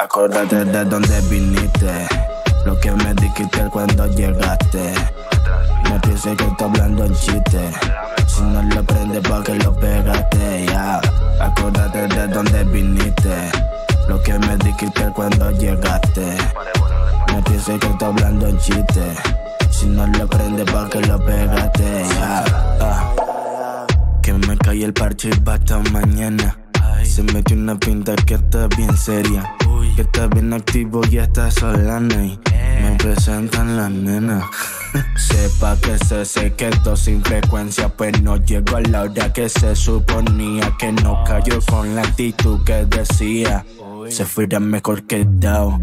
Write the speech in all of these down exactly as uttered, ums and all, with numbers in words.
Acuérdate de dónde viniste, lo que me dijiste cuando llegaste. No pienses que estoy hablando en chiste, si no lo prendes pa' que lo pegaste, ya. Yeah. Acuérdate de dónde viniste, lo que me dijiste cuando llegaste. No pienses que estoy hablando en chiste, si no lo prendes pa' que lo pegaste, ya. Yeah. Uh. Que me cae el parche y basta mañana. Se metió una pinta que está bien seria, que está bien activo y está solana. Y me presentan las nenas. Sepa que se, se quedó sin frecuencia, pues no llegó a la hora que se suponía. Que no cayó con la actitud que decía, se fuera mejor quedado.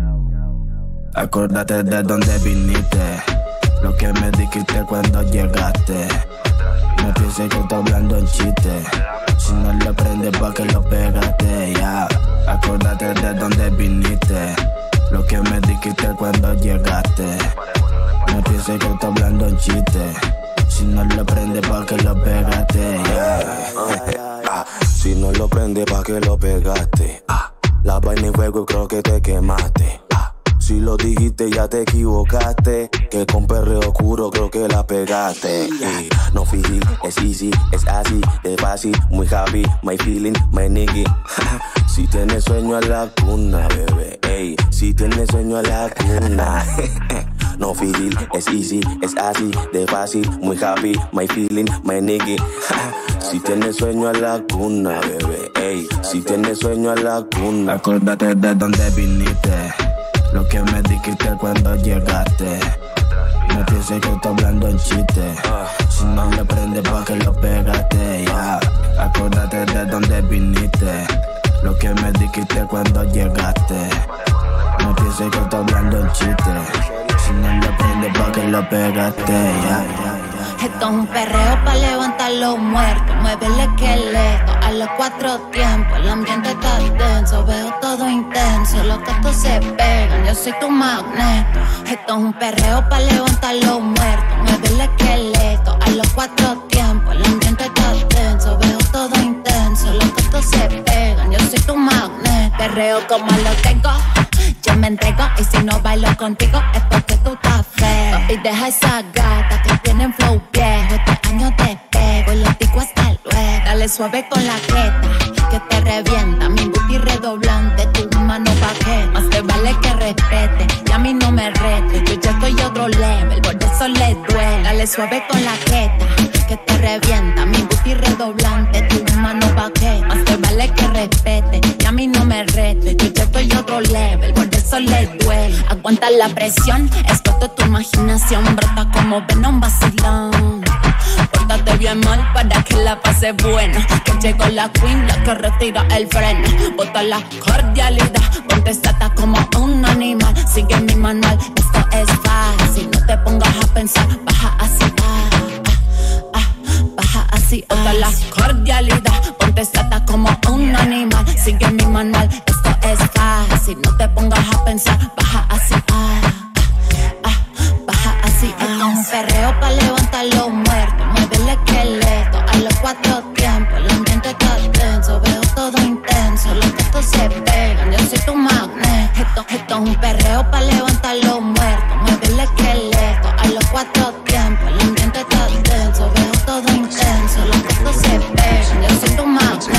Acuérdate de dónde viniste, lo que me dijiste cuando llegaste. No pienses que estoy hablando en chiste, si no lo prendes pa' que lo pegaste, ya. Yeah. Acuérdate de dónde viniste, lo que me dijiste cuando llegaste. No pienses que estoy hablando en chiste, si no lo prendes pa' que lo pegaste, yeah. uh, uh, Si no lo prendes pa' que lo pegaste, uh, la vaina en fuego creo que te quemaste. Si lo dijiste ya te equivocaste, que con perreo oscuro creo que la pegaste. Y no fingir, es easy, es así, de fácil, muy happy, my feeling, my nigga. Si tienes sueño a la cuna, bebé, ey, si tienes sueño a la cuna. No fingir, es easy, es así, de fácil, muy happy, my feeling, my nigga. Si tienes sueño a la cuna, bebé, ey, si tienes sueño a la cuna. Acuérdate de dónde viniste, lo que me dijiste cuando llegaste. No pienses que estoy hablando en chiste, si no lo prendes pa' que lo pegaste, ya. Yeah. Acuérdate de dónde viniste, lo que me dijiste cuando llegaste. No pienses que estoy hablando en chiste, si no lo prendes pa' que lo pegaste, ya. Yeah, yeah. Esto es un perreo pa' levantar los muertos. Mueve el esqueleto a los cuatro tiempos. El ambiente está denso, veo todo intenso. Los gatos se pegan, yo soy tu magneto. Esto es un perreo pa' levantar los muertos. Mueve el esqueleto a los cuatro tiempos. El ambiente está denso, veo todo intenso. Los gatos se pegan, yo soy tu magneto. Perreo como lo tengo, yo me entrego. Y si no bailo contigo es porque tú estás feo. Y deja esa gata que tienen flow viejo. Este año te pego y le digo hasta luego. Dale suave con la creta, que te revienta. Mi booty redoblante, tu mano bajé. Más te vale que respete, y a mí no me rete. Yo ya estoy otro level, por eso le duele. Dale suave con la creta, que te revienta. Mi booty redoblante, tu mano bajé. Más te vale que respete, y a mí no me rete. Yo ya estoy otro level, por eso le duele. Aguanta la presión, explota tu imaginación. Brota como Venom vacilón. Pórtate bien mal para que la pase buena. Que llegó la queen, la que retira el freno. Bota la cordialidad, ponte sata como un animal. Sigue mi manual, esto es fácil. No te pongas a pensar, baja así, ah, ah, ah, baja así. Bota la cordialidad, ponte sata como un animal. Sigue mi manual, esto es fácil. No te pongas a pensar, baja así, ah, ah, baja así. Esto es un perreo pa' levantar los muertos. Mueve el esqueleto a los cuatro tiempos. El ambiente está denso, veo todo intenso. Los gatos se pegan, yo soy tu magneto. Esto, esto es un perreo pa' levantar los muertos. Mueve el esqueleto a los cuatro tiempos. El ambiente está denso, veo todo intenso. Los gatos se pegan, yo soy tu magneto.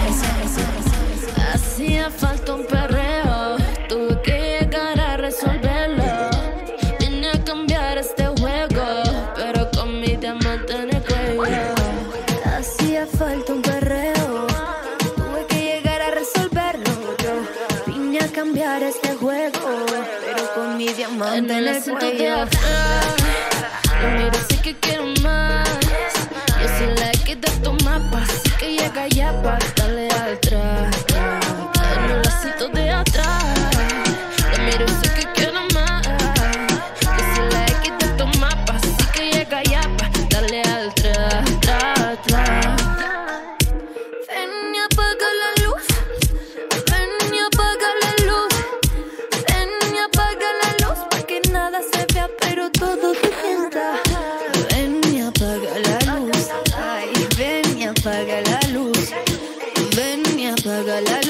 Hacía falta un perreo, tuve que llegar a resolverlo. Vine a cambiar este juego, pero con mi diamante en el cuello. Hacía falta un perreo, tuve que llegar a resolverlo. Yo vine a cambiar este juego, pero con mi diamante en el cuello. Lo miro, sé que quiero más. Yo soy la que te toma, así que llega ya pa' darle atrás. En el lacito de atrás. Lo miro, sé que quiero más. Yo soy la que te toma, así que llega ya pa' darle al tras, tras, tras. Ven y apaga la luz. Ven y apaga la luz. Ven y apaga la luz, pa' que nada se vea, pero todo se sienta. Ven y apaga la luz. Ay, ven y apaga la luz. Ven y apaga la luz, pa' que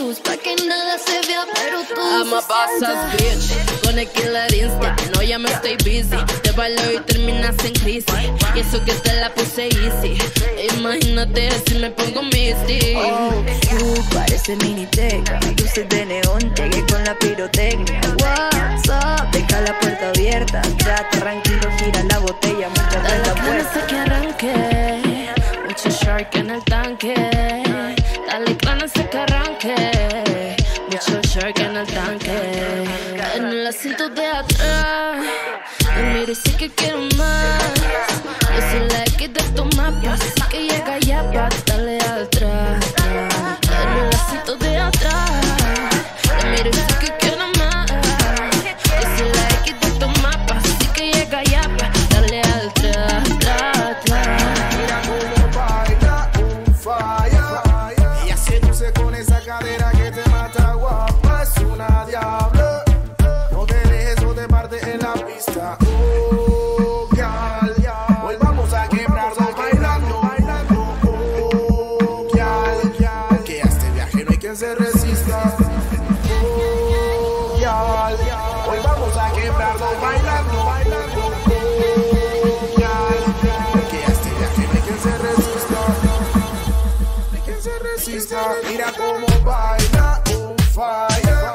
que nada se vea, pero tú I'm a boss ass bitch, con el killer instinct. No, ya me estoy busy. Te bailo y terminas en crisis. Y eso que te la puse easy. Imagínate si me pongo misty. Oh, uh, parece miniteca. Luces de neón, llegué con la pirotecnia. What's up? Deja la puerta abierta. Ya tranquilo, gira la botella, muéstrate la puerta. Dale que arranque, mucho shark en el tanque. Dale ganas de que arranque, mucho shark en el tanque. En el asiento de atrás, me miro y sé que quiero más. Yo soy la que te toma paz, así que llega ya pa' darle atrás. En el asiento de atrás, me miro y sé que quiero más. Yo soy la que te toma paz, así que llega ya pa' darle atrás, atrás, atrás. Mira cómo baila un falla. Ella seduce con esa cadera que te mata, guapa, es una diabla. No te dejes o te parte en la pista. Oh, gal, hoy vamos a quebrarnos bailando, bailando. Oh, gal, que a este viaje no hay quien se resista. Oh, gal, hoy vamos a quebrarnos bailando, bailando. Oh, gal, que a este viaje no hay quien se resista. No hay quien se resista. Mira cómo baila un falla.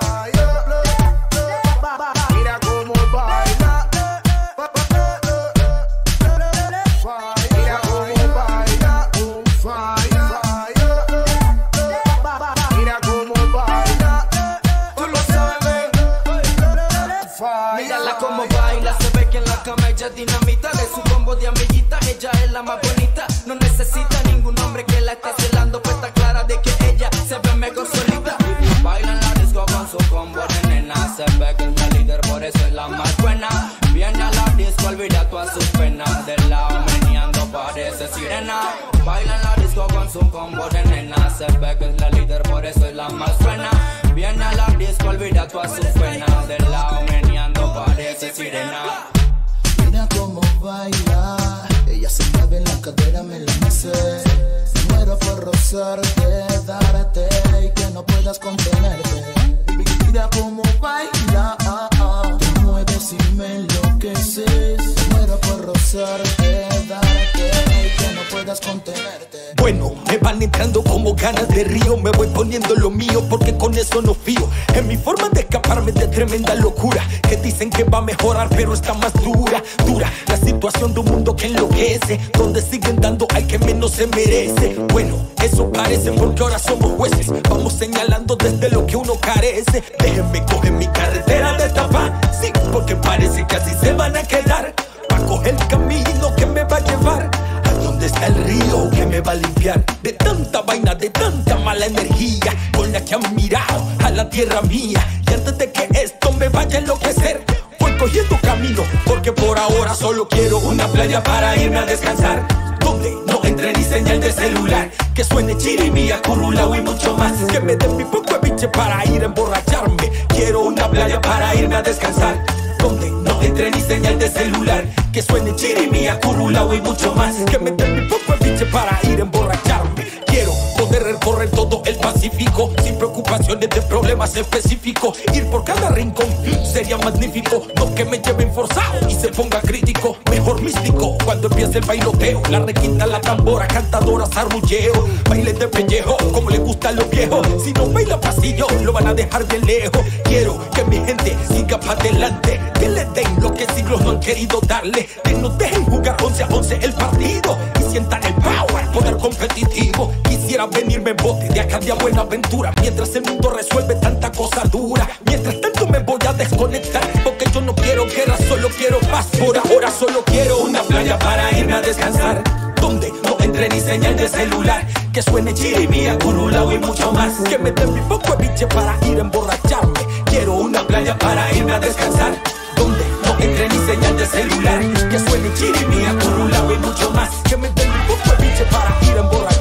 Mira cómo baila. Mira cómo baila un falla. Mira cómo baila. Tú lo sabes. Mírala como baila, se ve que en la cama ella dinamita. De su combo de amiguita, ella es la más bonita. No necesita ningún hombre que la esté celando, pues está clara de que ella se ve mejor solita. Baila en la disco con su combo de nena, se ve que es la líder, por eso es la más buena. Viene a la disco, olvida todas sus penas. Del lado meneando parece sirena. Baila en la disco con su combo de nena, se ve que es la líder, por eso es la más buena. Viene a la disco, olvida todas sus penas. Del lado meneando parece sirena. Mira cómo baila, ella se mueve en la cadera, me la mece. Me muero por rozarte, darte y que no puedas contenerte. Mira cómo baila, ah, ah. Te mueves y me enloqueces. Me muero por rozarte, darte y que no puedas contenerte. Bueno, me van entrando como ganas de río. Me voy poniendo lo mío porque con eso no fío. En mi forma de escaparme de tremenda locura, que dicen que va a mejorar pero está más dura, dura. La situación de un mundo que enloquece, donde siguen dando al que menos se merece. Bueno, eso parece porque ahora somos jueces. Vamos señalando desde lo que uno carece. Déjenme coger mi carretera de tapa, sí, porque parece que así se van a quedar. Va a coger el camino que me va a llevar a donde está el río que me va a limpiar de tanta vaina, de tanta mala energía con la que han mirado a la tierra mía. Y antes de que esto me vaya a enloquecer, voy cogiendo camino porque por ahora solo quiero una playa para irme a descansar, donde no entre ni señal de celular, que suene chirimía, curulao y mucho más. Que me den mi poco de biche para ir a emborracharme. Quiero una playa para irme a descansar, donde no entre ni señal de celular, que suene chirimía, curulao y mucho más. Que me den mi poco de biche para ir a emborracharme. Quiero poder recorrer todo el Pacífico sin preocupaciones de problemas específicos. Ir por cada rincón sería magnífico, no que me lleven forzado y se ponga crítico. Mejor místico cuando empiece el bailoteo, la requinta, la tambora, cantadora, sarrulleo, baile de pellejo como le gusta a los viejos. Si no baila pasillo lo van a dejar bien lejos. Quiero que mi gente siga para adelante, que le den lo que siglos no han querido darle, que no dejen jugar once a once el partido y sientan el power, poder competitivo. Quisiera venirme en bote de acá de a Buenaventura, mientras el mundo resuelve tanta cosa dura. Mientras tanto me voy a desconectar, porque yo no quiero guerra, solo quiero paz. Por ahora solo quiero una playa para irme a descansar, donde no entre ni señal de celular, que suene chirimía, curulao y mucho más. Que me den mi poco de biche para ir a emborracharme. Quiero una playa para irme a descansar, donde no entre ni señal de celular, que suene chirimía, curulao y mucho más. Que me den mi poco de biche para ir a emborrachar.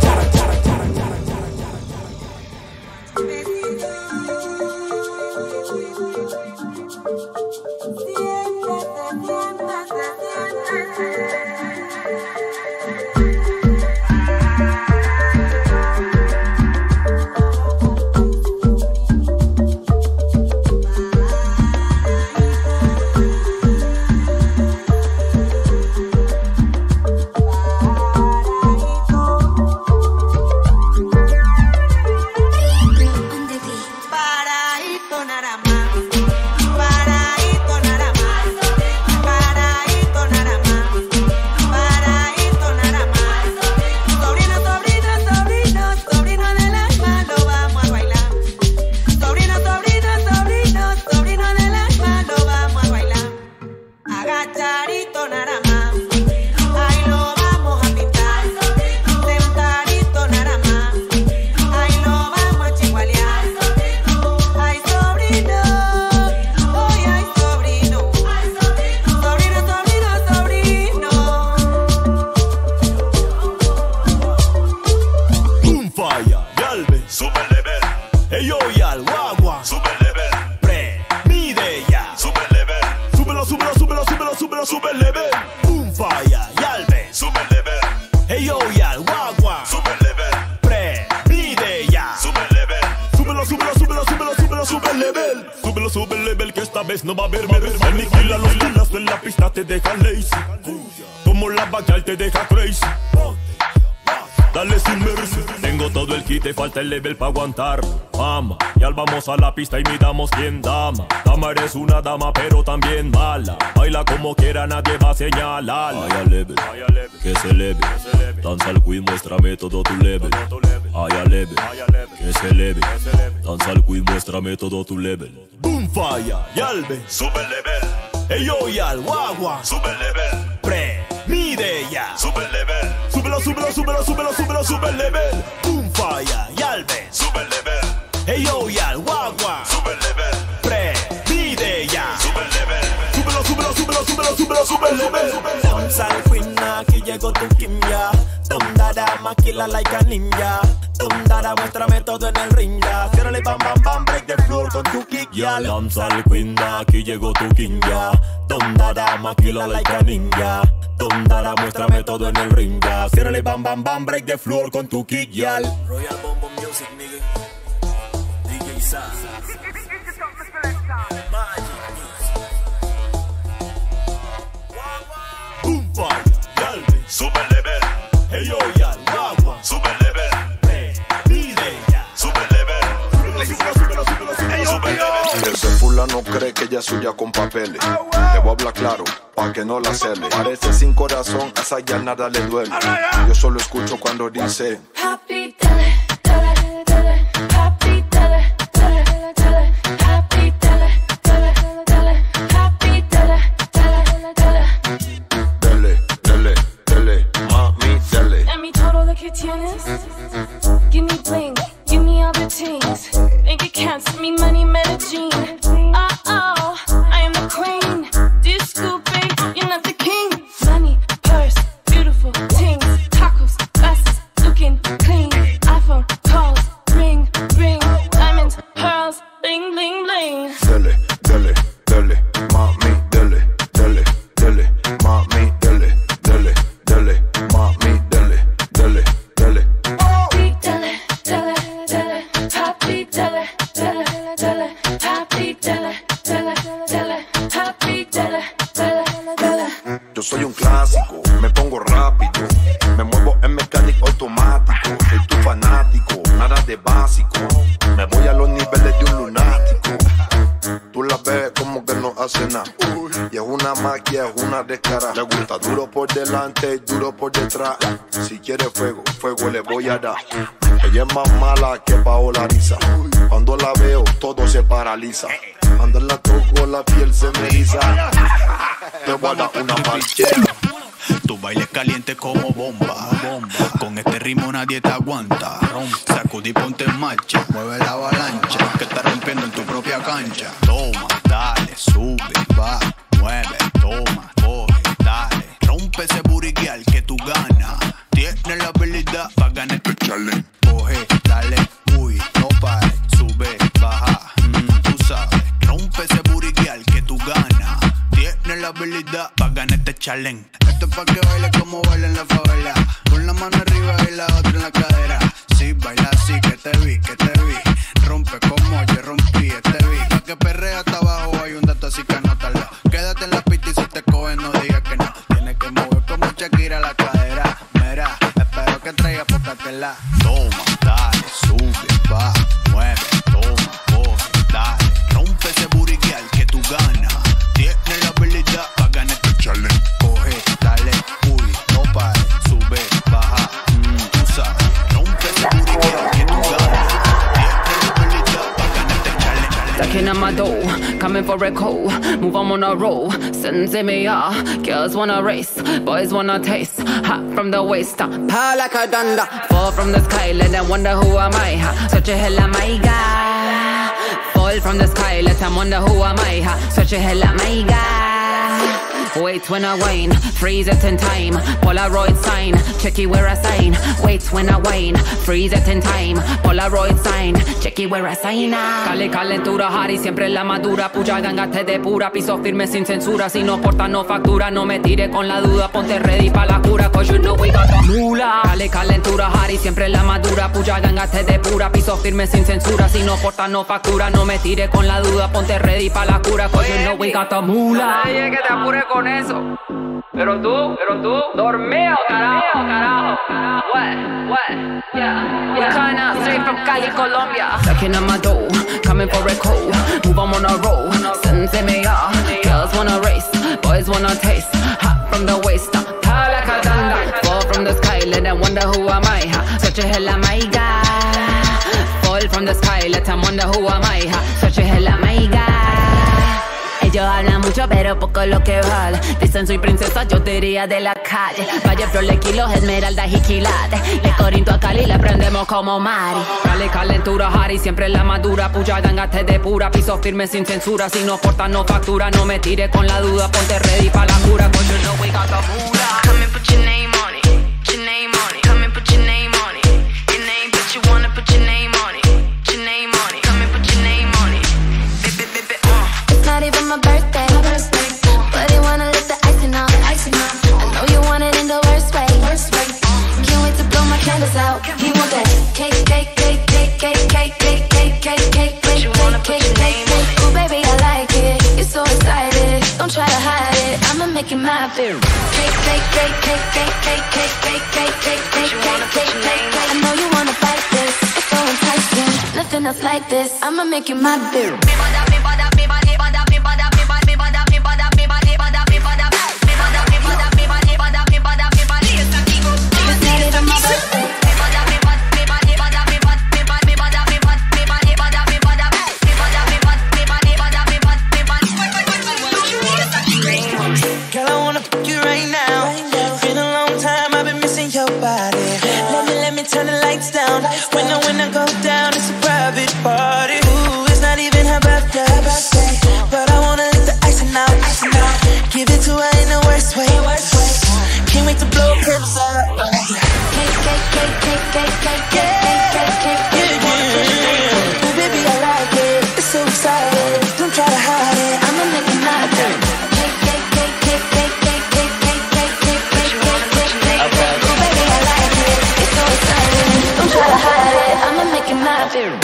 súbelo, sube el level que esta vez no va a haber mercy. Aniquila los ganas en la pista, te deja lazy. Como la bacal te deja crazy. Dale sin mercy. Tengo todo el kit, te falta el level pa' aguantar. Mama, ya vamos a la pista y miramos quién dama. Dama eres una dama pero también mala. Baila como quiera, nadie va a señalar. Vaya level, que se leve. Danza al queen, muéstrame todo tu level. Vaya level, que se leve. Danza al queen, muéstrame todo tu level. Boom fire, yalbe, sube el level. Ey yo yal, guagua, sube el level. Pre, mide ya, sube el level. Súbelo, súbelo, súbelo, súbelo, súbelo, sube el level. Boom fire, yalbe, sube el level. Ey yo yal, guagua, sube el level. Pre, mide ya, sube el level. Súbelo, súbelo, súbelo, súbelo, súbelo, sube el level. Danza al queen, aquí llegó tu Kim ya. Tondara, maquila like a ninja. Tondara, muéstrame todo en el ring ya. Cierrale bam bam bam, break the floor con tu kick ya. Danza al queen, aquí llegó tu king ya. Tondara, maquila like a ninja. Tondara, muéstrame todo en el ring ya. Cierrale bam bam bam, break the floor con tu kick ya. Royal Bombo Music, nigga. D J Sa. Boom fire, yalbe, sube el level. Hey yo yal, guagua, sube el level. Pre, mide ya, sube el level. Súbelo, súbelo, súbelo, súbelo, sube el level. Ese fulano cree que ella es suya con papeles. Le voy a hablar claro, pa' que no la cele. Parece sin corazón, a esa ya nada le duele. Yo solo escucho cuando dice Happy dele, dele, dele, happy dele, dele, dele, happy dele, dele, dele, happy dele, dele, dele. Dele, dele, dele, mami, dele. Dame todo lo que tienes. Give me bling, give me other things. Bank accounts, me money, Medellin. Oh, oh, I am the queen. Disco, babe, you're not the king. Money, purse, beautiful things. Tacos, glasses, looking clean. iPhone, calls, ring, ring. Diamonds, pearls, bling, bling, bling. Dele, dele, dele, mami, dele, dele, dele, mami, dele, dele, dele, mami, dele, dele, dele. Happy dele, dele, dele, happy dele, dele, dele, happy dele, dele, dele, happy dele, dele, dele. Yo soy un clásico, me pongo rápido, me muevo en mecánico automático. Soy tu fanático, nada de básico. Me voy a los niveles de un lunático. Tú la ves como que no hace nada. Y es una magia, es una descara. Le gusta duro por delante, duro por detrás. Si quiere fuego, fuego le voy a dar. Ella es más mala que Paola Risa. Cuando la veo, todo se paraliza. Cuando la toco, la piel se me eriza. Te voy a dar una marchera. Tu baile caliente como bomba. Con este ritmo nadie te aguanta. Sacudí, ponte en marcha. Mueve la avalancha que está rompiendo en tu propia cancha. Toma, dale, sube, va, mueve, toma, coge, dale. Rompe ese buriguial que tú ganas. Tienes la habilidad para ganar este challenge. Coge, dale, uy, no pare. Sube, baja, mm, tú sabes. Rompe ese buriguial que tú ganas. Tienes la habilidad para ganar este challenge. Esto es pa' que baile como baila en la favela. Con la mano arriba y la otra en la cadera. Sí, baila así, que te vi, que te vi. Rompe como yo rompí, te vi. Pa' que perrea hasta abajo hay un dato así que anótalo. Quédate en la pista y si te cogen no digas que no. Tienes que mover como Shakira la cadera. Mira, espero que traiga poca tela. Toma, dale, sube, va, mueve, toma, coge, dale. Rompe ese buriguial que tú ganas. Tienes la habilidad para ganar este challenge. Coge, dale, uy, no pare. Sube, baja, mm, tú sabes. Rompe ese buriguial que tú ganas. Tienes la habilidad para ganar este challenge. Stacking on my dough, coming for a cold. Move on on a roll, send me off. Girls wanna race, boys wanna taste. Hot from the waist, uh, power like a thunder. Fall from the sky, let them wonder who am I. Huh? Such a hell am I guy. Fall from the sky, let them wonder who am I. Huh? Such a hell am I guy. Wait when I whine, freeze it in time. Polaroid sign, checky where I sign. Wait when I whine, freeze it in time. Polaroid sign, checky where I sign. Cale calentura, Harry siempre la madura. Puya ganga te de pura, piso firme sin censura. Si no porta no factura, no me tire con la duda. Ponte ready pa' la cura, cause you know we got the mula. Cale calentura, Harry siempre la madura. Puya ganga te de pura, piso firme sin censura. Si no porta no factura, no me tire con la duda. Ponte ready pa' la cura, cause you know we got the mula. Oye, que te apure con eso. Pero tú, pero tú, dormido, carajo, carajo. What, what, yeah, yeah. Kinda straight from Cali, Colombia. Stacking on my dough, coming for a cold. Move on a roll, sends me off. Girls wanna race, boys wanna taste. Hot from the waist, power like a thunder. Fall from the sky, let them wonder who am I. Such a hell am I, God. Fall from the sky, let them wonder who am I. Such a hell am I, God. Ellos hablan mucho pero poco lo que vale. Dicen soy princesa, yo diría de la calle. Valle, flor, kilos, esmeraldas y quilates. De Corinto a Cali la prendemos como Mari. Cale, calentura, Harry, siempre la madura. Puya, ganga, te de pura, piso firme sin censura. Si no porta, no factura, no me tire con la duda. Ponte ready pa' la cura, cause you know we got the mula. Come and put your name on it, your name on it. Come and put your name on it, your name, but you wanna put your name on it, your name on it. Come and put your name on it, baby, baby, uh. It's not even my birthday, my birthday. But he wanna let the icing on, icing on. I know you want it in the worst way, worst way. Can't wait to blow my candles out. He want that cake, cake, cake, cake, cake, cake, cake, cake, cake, cake, cake, cake, cake, cake. Ooh, baby, I like it. You're so excited. Don't try to hide it. I'ma make it my favorite. Cake, cake, cake, cake, cake, cake, cake, cake, cake, cake, cake, cake, cake, cake. I know you wanna fight this. It's so enticing. Nothing else like this. I'ma make it my favorite. Girl, I wanna fuck you right now. Been a long time, I've been missing your body. Let me, let me turn the lights down. When I, when I go down, it's a private party. Ooh, it's not even her birthday, but I wanna let the icing out. Give it to her in the worst way. Can't wait to blow hips up. Cake, cake, cake, cake, cake, cake, cake, cake, cake, cake, cake. Ooh, baby, I like it. It's so exciting. Don't try to hide it. I'ma make it my turn. I'ma make it my favorite.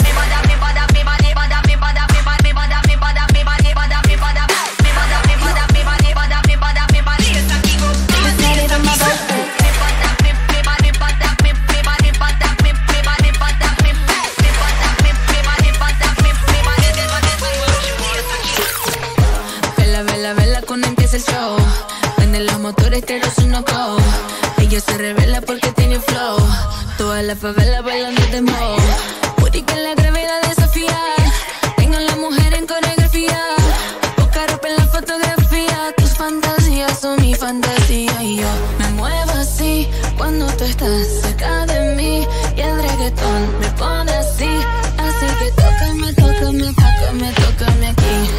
Vela, vela, vela cuando empieza el show. Venden los motores que los uno go. Ella se revela porque tiene flow. Toda la favela bailando de mo. Booty con la gravedad desafía. Tengo a la mujer en coreografía. Poca ropa en la fotografía. Tus fantasías son mi fantasía. Y yo me muevo así cuando tú estás cerca de mí. Y el reggaetón me pone así. Así que tócame, tócame, tócame, tócame aquí.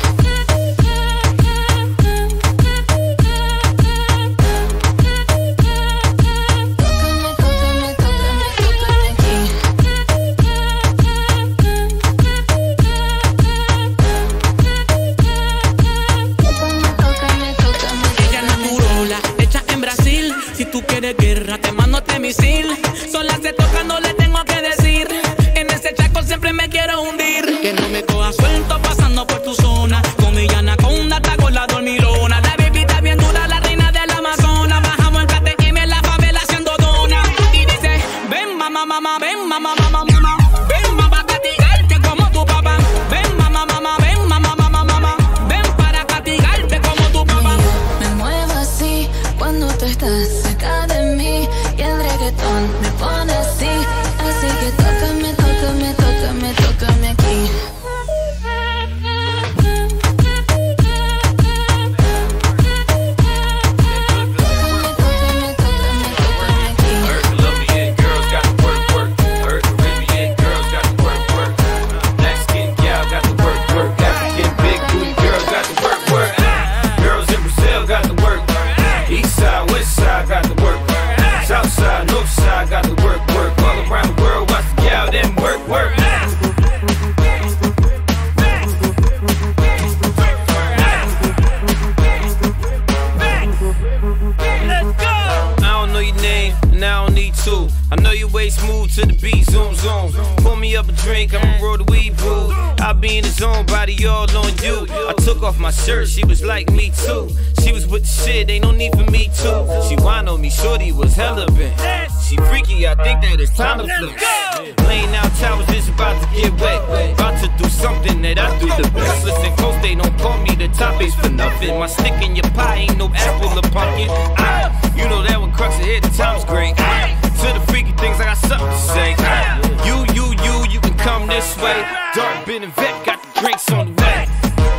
Pour me up a drink, I'ma roll the weed, boo. I be in the zone, body all on you. I took off my shirt, she was like me too. She was with the shit, ain't no need for me too. She whine on me, shorty was hella bent. She freaky, I think that it's time to flex. Laying out towers, it's about to get wet. About to do something that I do the best. Listen close, they don't call me the top ace for nothing. My stick in your pie ain't no apple or pumpkin. Ah, you know that when Crux hit, the time's great. Ah, to the freaky things, I got something to say. Ah, you, you, you, you can come this way. Dark bin and vet, got the drinks on the way.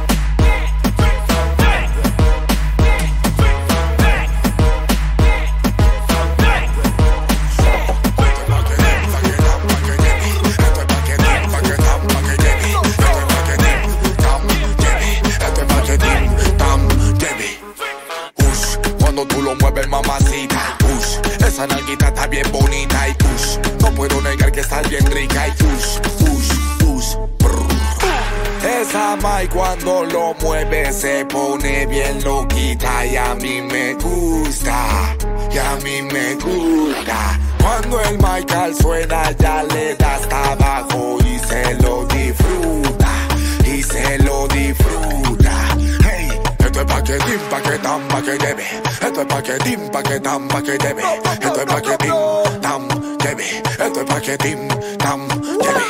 Mamacita, push, esa nalguita está bien bonita y push, no puedo negar que estás bien rica y push, push, push, brr. Esa mai cuando lo mueve se pone bien loquita y a mí me gusta, y a mí me gusta. Cuando el Michael suena ya le da hasta abajo y se lo disfruta, y se lo disfruta. Hey, esto es pa' que dim, pa' que tam, pa' que lleve. Esto es paquetín, paquetam, pa' que lleve. Esto es paquetín, tam, lleve. Esto es paquetín, tam, lleve.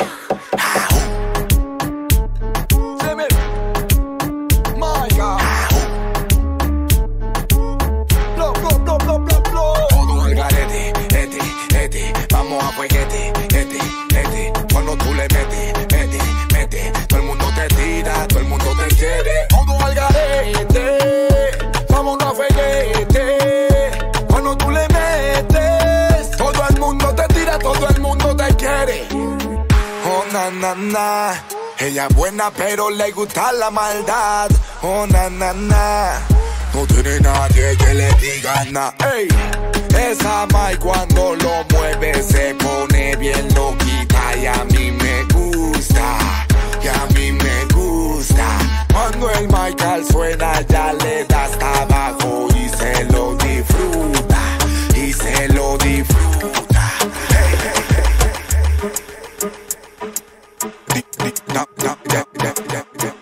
My God. Blow, blow, blow, blow, blow, blow. Todo el garete, este, este. Vamos a fueguete, este, este. Cuando tú le metes, mete, mete. Todo el mundo te tira, todo el mundo te quiere. Todo al garete. Vamos a fueguete. Cuando tú le metes, todo el mundo te tira, todo el mundo te quiere. Oh, na, na, na. Ella es buena, pero le gusta la maldad. Oh, na, na, na. No tiene nadie que le diga nada. Ey, esa mai cuando lo mueve se pone bien loquita y a mí me gusta, y a mí me gusta. Cuando el Michael suena ya le da hasta abajo y se lo disfruta, y se lo disfruta. Hey, hey, hey. No, no, yeah, yeah, yeah, yeah.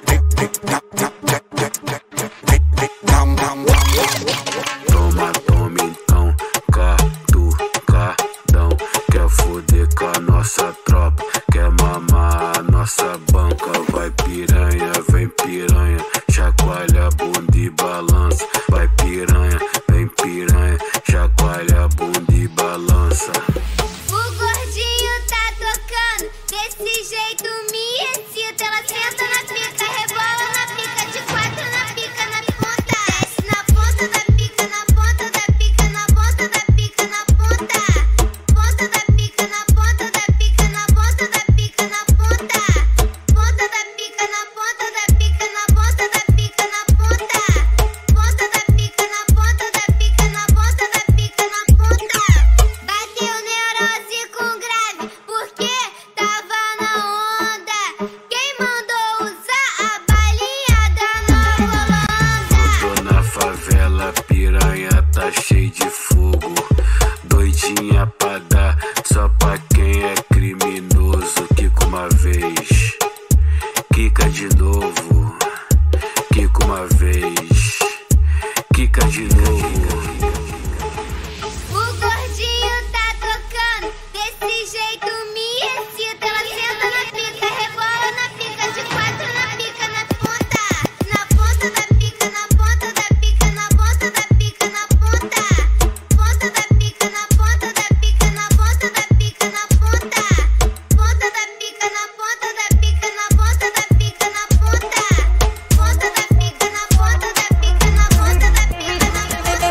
Toma, toma então, catucadão. Quer foder com a nossa tropa, quer mamar a nossa banca. Vai piranha, vem piranha, chacoalha a bunda e balança. Vai piranha, vem piranha, chacoalha a bunda e balança. O gordinho tá tocando, desse jeito me excita. Ela senta na pica, rebola na pica, de quatro na pica, na ponta. Desce na ponta da pica, na ponta da pica, na ponta da pica, na ponta. Ponta da pica, na ponta da pica, na ponta da pica, na ponta. Ponta da pica, na ponta da pica, na ponta da pica, na ponta. Ponta da pica, na ponta da pica, na ponta da pica, na ponta. Bateu neurose com grave, porque tava na onda. Quem mandou usar a balinha da Nova Holanda? Tô na favela, piranha tá cheio de fogo. Doidinha pra dar, só pra quem é criminoso. Quica uma vez, quica de novo. Quica uma vez, quica de novo. O gordinho tá tocando, desse jeito me excita. Ela senta na pica, rebola na pica, de quatro na pica, na ponta. Na ponta da pica, na ponta da pica, na ponta da pica, na ponta. Ponta da pica, na ponta da pica, na ponta da pica, na ponta. Ponta da pica, na ponta da pica, na ponta da pica, na ponta. Ponta da pica, na ponta da pica, na ponta da pica, na ponta.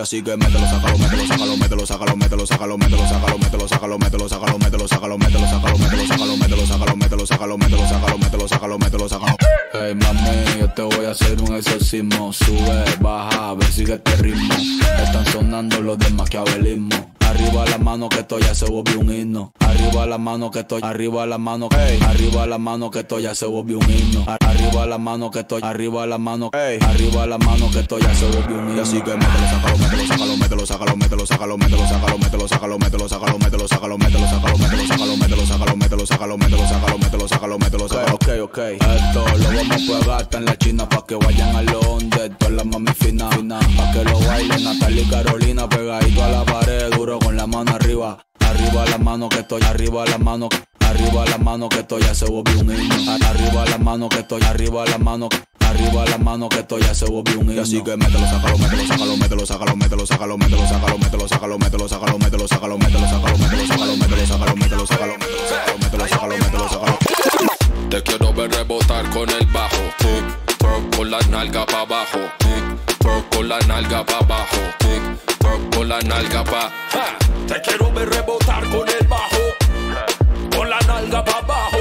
así que mételo, sácalo, mételo, sácalo, mételo, sácalo, mételo, sácalo, mételo, sácalo, mételo, sácalo, mételo, sácalo, mételo, sácalo, mételo, sácalo, mételo, sácalo, mételo, sácalo, mételo, sácalo, mételo, sácalo, mételo, sácalo, mételo, sácalo. Hey mami, yo te voy a hacer un exorcismo. Sube, baja, a ver sigue este ritmo. Están sonando los de maquiavelismo. Arriba la mano que esto ya se volvió un himno. Arriba la mano que esto, arriba la mano, hey. Arriba la mano que esto ya se volvió un himno. Arriba la mano que esto, arriba la mano, hey. Arriba la mano que esto ya se volvió un himno. Así que mételo, sácalo, mételo, sácalo, mételo, sácalo, mételo, sácalo, mételo, sácalo, mételo, sácalo, mételo, sácalo, mételo, sácalo, mételo, sácalo, mételo, sácalo, mételo, sácalo, mételo, sácalo, mételo, sácalo, mételo, sácalo, mételo, sácalo. Ok, ok. Esto lo vamos a pegar hasta en la China pa' que vayan a Londres. Todas las mami finas, pa' que lo bailen Natalia y Carolina pegadito a la pared, duro con la mano arriba. Arriba la mano que estoy, arriba la mano, arriba la mano que estoy ya se volvió un himno. Arriba la mano que estoy, arriba la mano, arriba la mano que estoy ya se volvió un himno. Así que mételo, sácalo, mételo, sácalo, mételo, sácalo, mételo, sácalo, mételo, sácalo, mételo, sácalo, mételo, sácalo, mételo, sácalo, mételo, sácalo, mételo, sácalo, mételo, sácalo, mételo, sácalo, mételo, sácalo, mételo, sácalo. Te quiero ver rebotar con el bajo, tic, toc, con la nalga pa' abajo, tic, toc, con la nalga pa' abajo, tic, toc, con la nalga pa'. Ja. Te quiero ver rebotar con el bajo, con la nalga pa' abajo,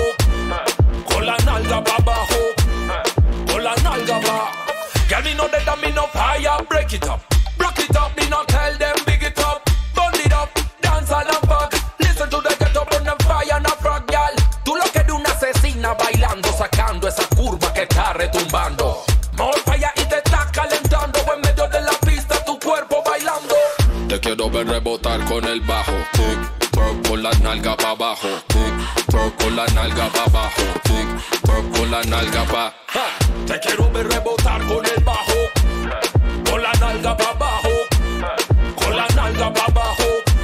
con la nalga pa' abajo, con la nalga pa'. Girl, me know that me no fire, break it up, break it up, me not tell them big it up, burn it up, dance all and fuck. Listen to the get up on the fire, no frog, girl. Tú lo que de una asesina bailando, sacando esa curva que está retumbando. More fire y te está calentando en medio de la pista, tu cuerpo bailando. Te quiero ver rebotar con el bajo, tic, toc, con la nalga pa' abajo, tic, toc, con la nalga pa' abajo, tic, toc, con la nalga pa'. Ja. Te quiero ver rebotar con el bajo, con la nalga pa' abajo, con la nalga pa' abajo,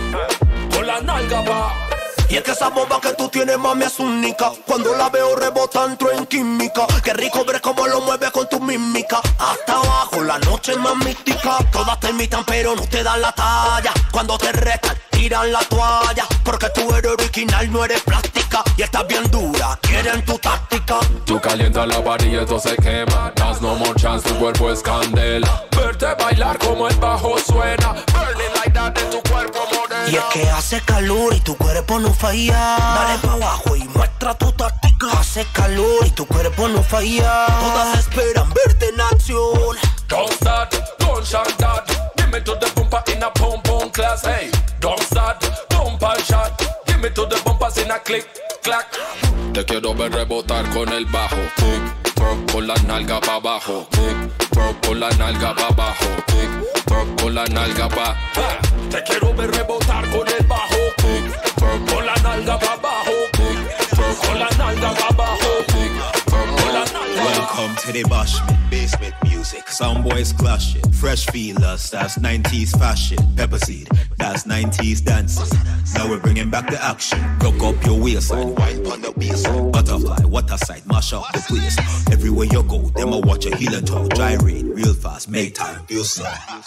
con la nalga pa'. Y es que esa bomba que tú tienes, mami, es única. Cuando la veo rebota, entro en química. Qué rico ver cómo lo mueves con tu mímica. Hasta abajo, la noche es más mística. Todas te imitan, pero no te dan la talla. Cuando te restan, tiran la toalla. Porque tú eres original, no eres plástica. Y estás bien dura, quieren tu táctica. Tú calientas la varilla, esto se quema. Das no more chance, tu cuerpo es candela. Verte bailar como el bajo suena. Burning like that en tu cuerpo morena. Y es que hace calor y tu cuerpo no falla. Dale pa' abajo y muestra tu táctica. Hace calor y tu cuerpo no falla. Todas esperan verte en acción. Don't start, don't shut that. Give me to the bumper in a pom pom class. Hey, don't start, don't punch shot. Give me to the bumpers in a click, clack. Te quiero ver rebotar con el bajo, tic, toc, con la nalga pa' abajo, tic, toc, con la nalga pa' abajo, tic, toc, con la nalga pa'. Ja. Te quiero ver rebotar con el bajo, tic, toc, con la nalga pa' abajo, tic, toc, con la nalga pa' abajo, tic, toc, con la nalga. Welcome to the Bashment Basement Music. Some boys clashing. Fresh feelers, that's nineties fashion. Pepper seed, that's nineties dancing. Now we're bringing back the action. Rock up your waistline, wipe on the baseline. Butterfly, what a sight, mash up the place. Everywhere you go, them a watch a heel and toe. Gyrate, real fast, make time, feel slow.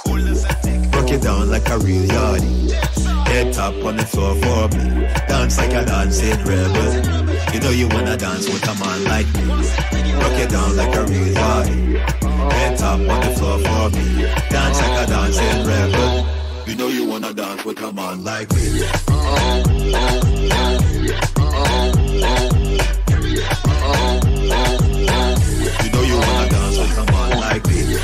Rock it down like a real yardie. Head top on the floor for me. Dance like a dancing rebel. You know you wanna dance with a man like me. Rock it down like a real yardie. Head top on the floor for me. Dance like a dancing rebel. You know you wanna dance with a man like me. You know you wanna dance with a man like me.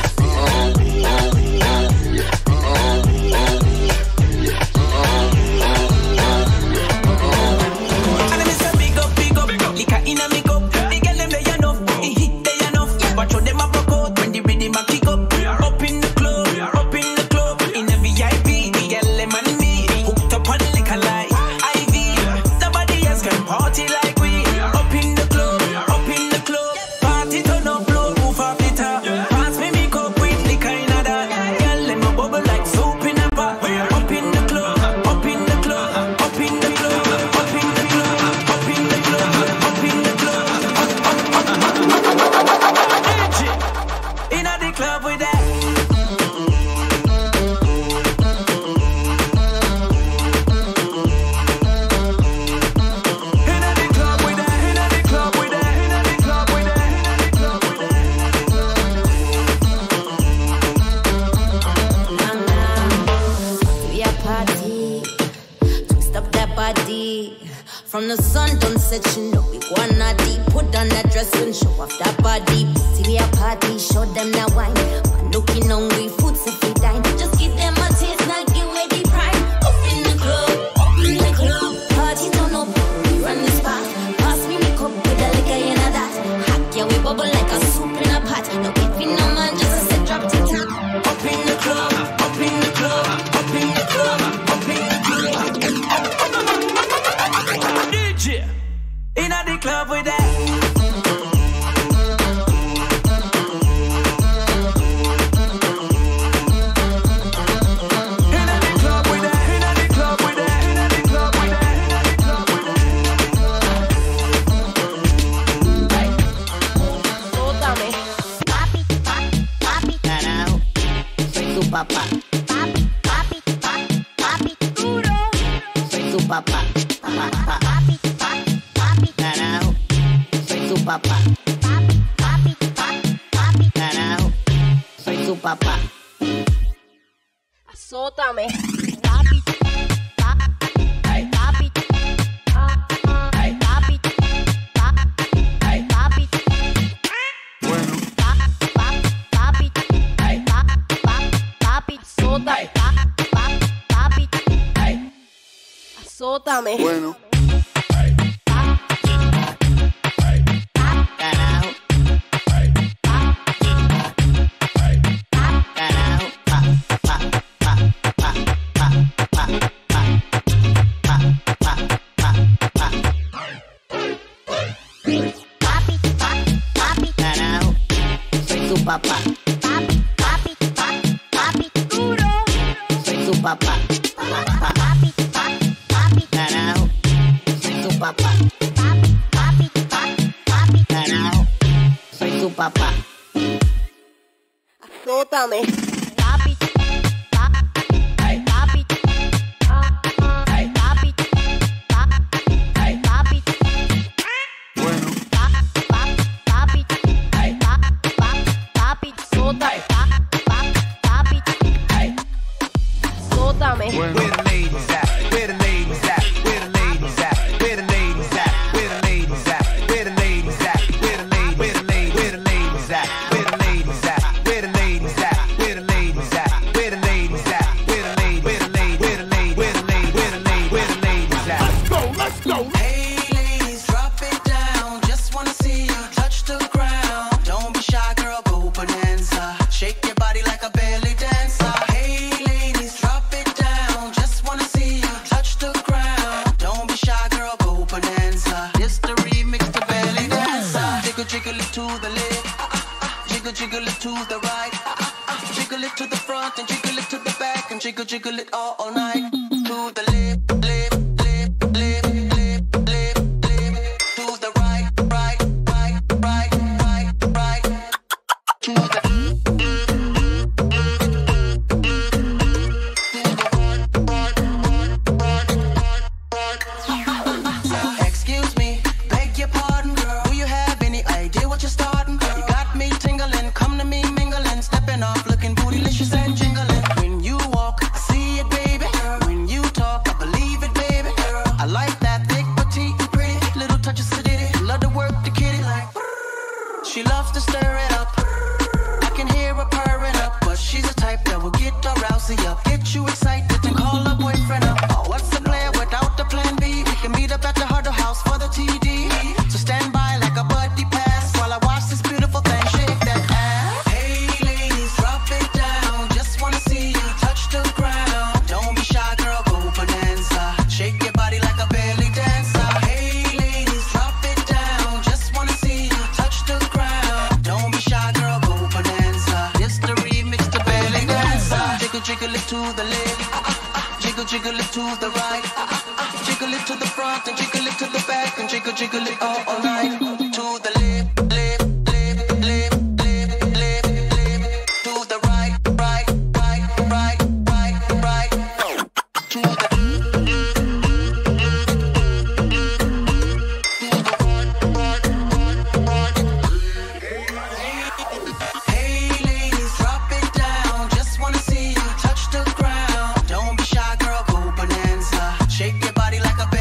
Party like we body. From the sun don't set you know we wanna deep. Put on that dress and show off that body. See we a party, show them that wine. Man looking hungry, food so we dine. Just give them a taste, not give away the prime. Up in the club, up in the club. Party turn up, we run the spot. Pass me my cup with a liquor in a that. Hack yeah, we bubble like a soup in a pot. No giving no man, just a set drop to top. Up in the club, up in the club, up in the club, up in the club. D J in a the club with that. Papá, papi, papi, papi, papi, duro. Soy tu papá, papá, papi, papi, papi, carajo. Soy tu papá, papi, papi, papi, papi, carajo. Soy tu papá. Azótame, papi, papi, papi, papi, papi, papi. Bueno, papi, papi, papi, azótame, papi, papi, azótame. Bueno. Papá, papi, papi, papi, papi, duro. Soy tu papá, papá, papi, papi, papi, carajo. Soy tu papá, papi, papi, papi, papi, carajo. Soy tu papá. Azótame, papi, papi, papi, papi, papi, papi. Bueno, papi, papi, papi, papi, azótame, papi, papi, azótame. Where the ladies at? Where the ladies at? Where the ladies at? Where the ladies at? Where the ladies at? Where the ladies at? Where the ladies? Where the ladies? Where the ladies at? Where the ladies at? Where the ladies at? Where the ladies at? Where the ladies at? Where the ladies? Where the ladies? Where the ladies? Where the ladies? Where the ladies? Where the ladies at? Let's go, let's go. Hey ladies, drop it down. Just wanna see you touch the ground. Don't be shy, girl, go bonanza. Shake your body like a belly dancer. Hey ladies, drop it down. Just wanna see you touch the ground. Don't be shy, girl, go bonanza. This the remix to belly dancer. Jiggle, jiggle it to the left. Jiggle, jiggle it to the right. Jiggle it to the front and jiggle it to the back and jiggle, jiggle it all, all night. To the left, left, left, left, left, left, left. To the right, right, right, right, right, right. To the excuse me, beg your pardon, girl. Do you have any idea what you're starting? You got me tingling, come to me mingling, stepping off, looking bootylicious and jingling. When you walk, I see it, baby. When you talk, I believe it, baby. I like that thick, petite, and pretty. Little touches to ditty, love to work the kitty like. She loves to stir it up. I can hear her purring up, but she's the type that will get her rousey up, get you excited and call her boyfriend up. Oh, what's the plan without the plan B? We can meet up at the Huddle House for the T D. So stand by like a buddy pass while I watch this beautiful thing shake that ass. Hey ladies, drop it down. Just wanna see you touch the ground. Don't be shy, girl, go bonanza. Shake your body like a belly dancer. Hey ladies, drop it down. Just wanna see you touch the ground. Don't be shy, girl, go bonanza. This the remix to belly dancer. Jiggle, jiggle it to the left. Jiggle, jiggle it to the right. Jiggle it to the front and jiggle it to the back and jiggle, jiggle it all, all night. To the left, left, left, left, left, left, left. To the right, right, right, right, right, right. To the hey ladies, drop it down. Just wanna see you touch the ground. Don't be shy, girl, go bonanza. Shake your body like a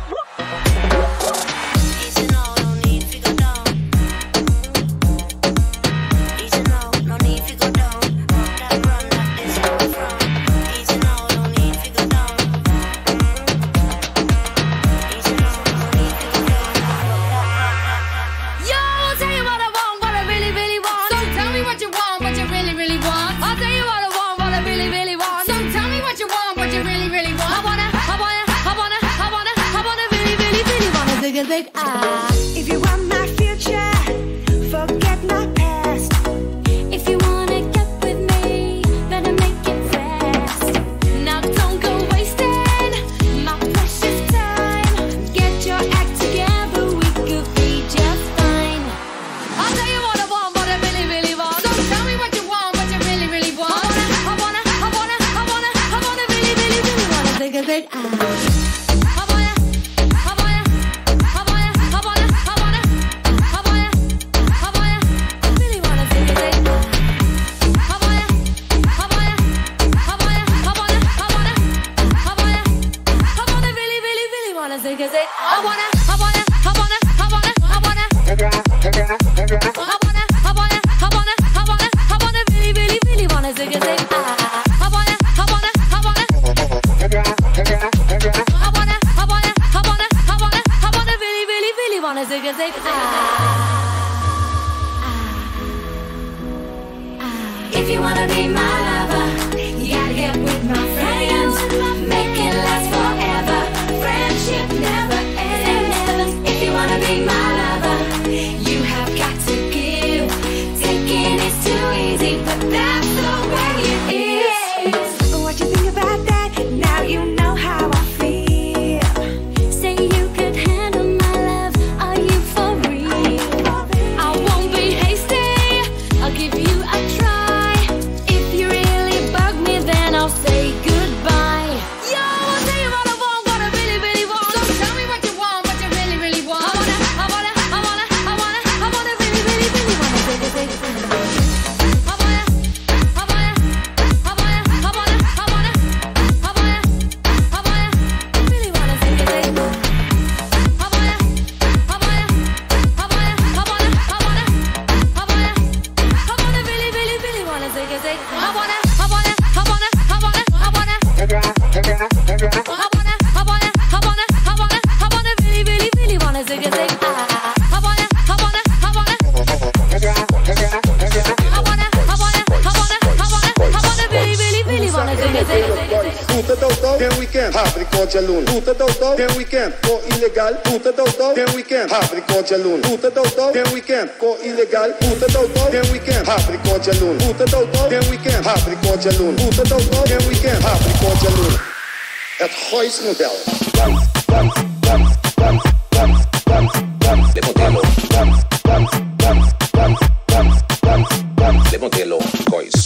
zig ah. If you want my future, forget my past. If you wanna get with me, better make it fast. Now don't go wasting my precious time. Get your act together, we could be just fine. I'll tell you what I want, what I really, really want. So tell me what you want, what you really, really want. I wanna, I wanna, I wanna, I wanna, I wanna really, really, really wanna zig a zig ah. If you wanna be my lover, you gotta get with my friends. Make it last forever. Friendship never ends. If you wanna be my lover, you have got to give. Taking is too easy, but that's the way it is. What you think about that? Now you know how I feel. Say you could handle my love. Are you for real? I won't be hasty. I'll give you a try. I'll say goodbye. Yo, I'll tell you what I want, what I really, really want. So tell me what you want, what you really, really want. I wanna, I wanna, I wanna, I wanna, I wanna really, really, really wanna take it, take it, take it. I wanna, I wanna, I wanna, I wanna, I wanna, I wanna, I wanna, really wanna take it, take it. I wanna, I wanna, I wanna, I wanna, I wanna, I wanna, I wanna really, really, really wanna take it, take it. I wanna, I wanna, I wanna. I wanna, I wanna, I wanna, I wanna, I wanna, really, really, really wanna zig a zig ah. I wanna, I wanna, I wanna, I wanna, I wanna, I wanna, I wanna, really, really, really wanna zig a zig. Puta doutor, tem weekend, abricote aluno. Puta doutor, tem weekend, co ilegal. Puta doutor, tem weekend, abricote aluno. Puta doutor, tem weekend, co ilegal. Puta doutor, tem weekend, abricote aluno. Puta doutor, tem weekend, abricote aluno. Puta doutor, tem weekend, abricote aluno. Het Goismodel. De modelo. De modelo Gois.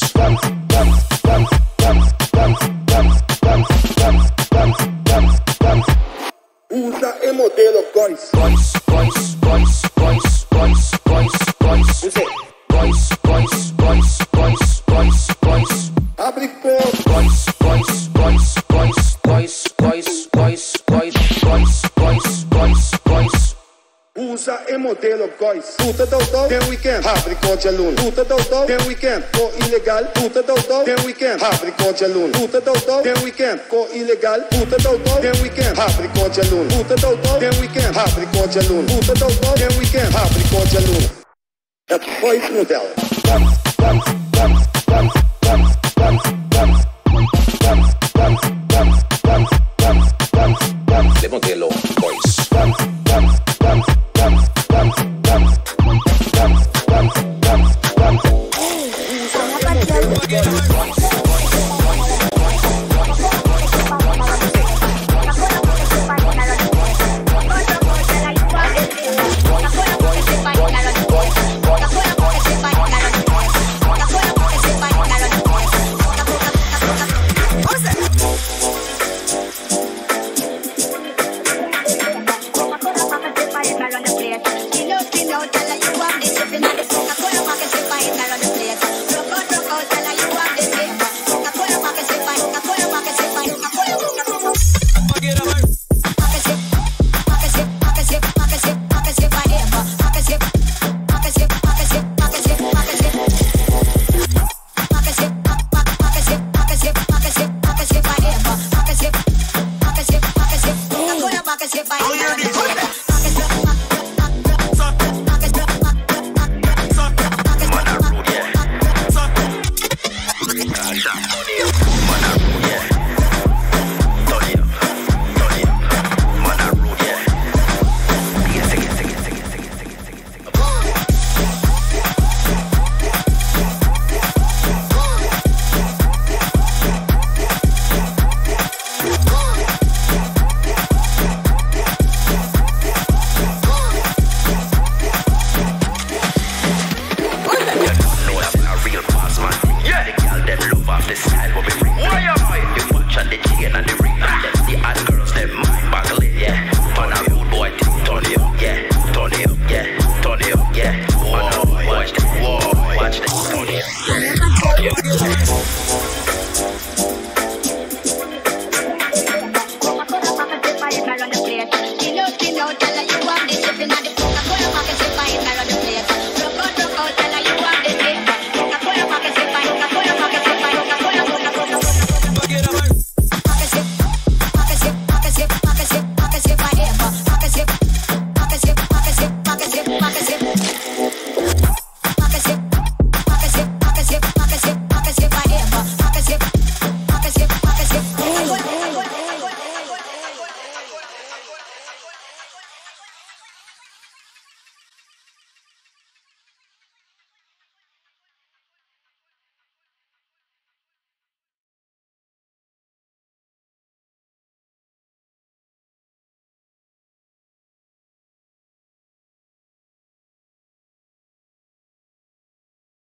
Usa e modelo Gois. Gois, Gois, Gois, Gois, Gois, Gois, Gois. Use. Gois, Gois, Gois, Gois, Gois, Gois. Abricote. Gois, Gois, Gois, Gois, Gois, Gois, Gois, Gois, Gois, Gois, Gois, Gois. Usa e modelo Gois. Puta doutor, tem weekend, abricote aluno. Puta doutor, tem weekend, co ilegal. Puta doutor, tem weekend, abricote aluno. Puta doutor, tem weekend, co ilegal. Puta doutor, tem weekend, abricote aluno. Puta doutor, tem weekend, abricote aluno. Puta doutor, tem weekend, abricote aluno. Het Goismodel. De modelo Gois. watch the wall, watch the booty. Spin out, spin out,